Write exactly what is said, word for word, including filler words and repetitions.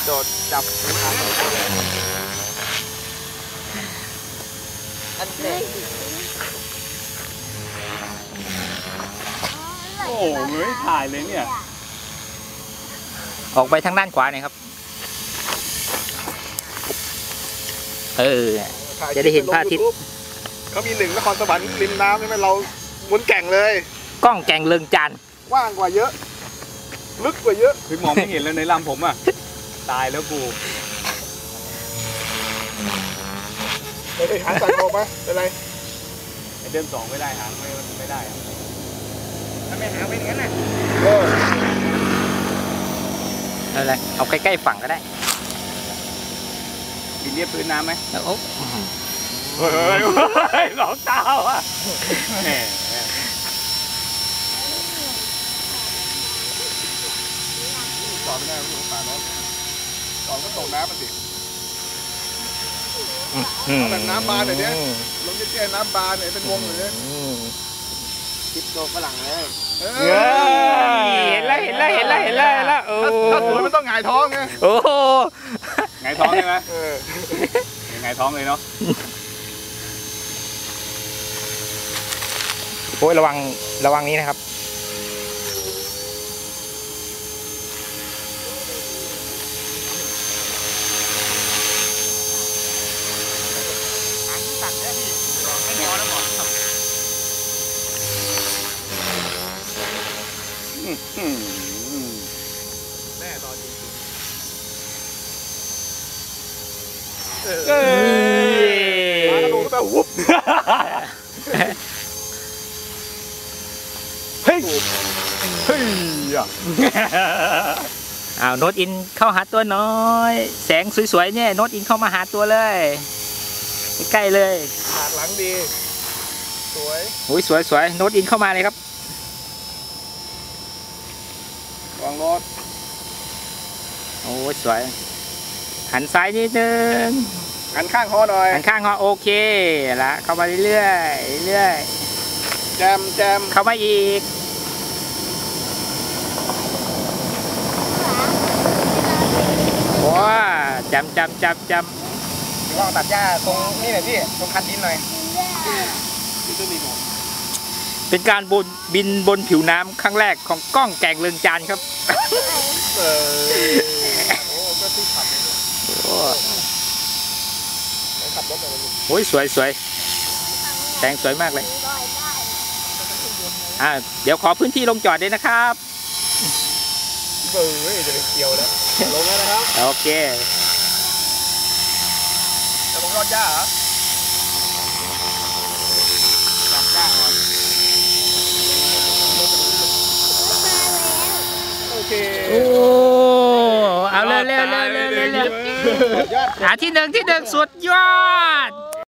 โดดจับอันเด็กโอ้เฮ้ยถ่ายเลยเนี่ยออกไปทางด้านขวาหน่อยครับเออจะได้เห็นพระอาทิตย์เขามีหนึ่งนครสวรรค์ริมน้ำใช่ไหมเราหมุนแก่งเลยกล้องแก่งเลิงจันทร์กว้างกว่าเยอะลึกกว่าเยอะคือมองไม่เห็นเลยในลำผมอ่ะตายแล้วกูเฮ้ยหางใส่โลไหมเป็นไรไอเดินสองไม่ได้หางไม่ไม่ได้ถ้าไม่หางเป็นงั้นน่ะเอออะไรเอาใกล้ๆฝั่งก็ได้กินเรียบพื้นน้ำไหมโอ้เฮ้ยหลอกตาอ่ะก่อนไม่ได้ลูกป่าน้องก่อนก็ตกน้ำมันสิเอาแบบน้ำบานแบบนี้ลงเจ๊น้ำบานเนี่ยเป็นวงเลยคลิปโตฝรั่งเลยเห็นแล้วเห็นแล้วเห็นแล้วเห็นแล้วเห็นแล้วโอ้ถ้าสวยมันต้องหงายท้องไงโอ้หงายท้องใช่ไหมหงายท้องเลยเนาะโอ้ยระวังระวังนี้นะครับตัดเนี่ยพี่ไม่พอแล้วหมดแม่รออยู่เออมากระโดดก็แบบวุบเฮ้ยเฮ้ยอ่ะอ้าวโน้ตอินเข้าหาตัวน้อยแสงสวยๆเนี่ยโน้ตอินเข้ามาหาตัวเลยใกล้เลยฉากหลังดีสวยโอ้ยสวยๆโน้ตอินเข้ามาเลยครับวางรถโอ้ยสวยหันซ้ายนิดนึงหันข้างคอหน่อยหันข้างคอโอเคละเข้ามาเรื่อยๆเรื่อยแจมแจมเข้ามาอีกว้าจำจำจำจำลองตัดหญ้าตรงนี่หน่อยพี่ตรงคันดินหน่อยเป็นการบนบินบนผิวน้ำครั้งแรกของกล้องแก่งเลิงจันทร์ครับเออโอ้ก็ที่ขับโอ้ขับรถอะไรโอ้ยสวยสวยแสงสวยมากเลยอ่าเดี๋ยวขอพื้นที่ลงจอดด้วยนะครับเบอร์จะเกี่ยวแล้วลงแล้วนะครับโอเคจะลงรอดหญ้าเหรอตัดหญ้าก่อนโอเคโอ้เอาเร็วเร็วเร็วเร็วเร็วหาที่หนึ่งที่หนึ่งสุดยอด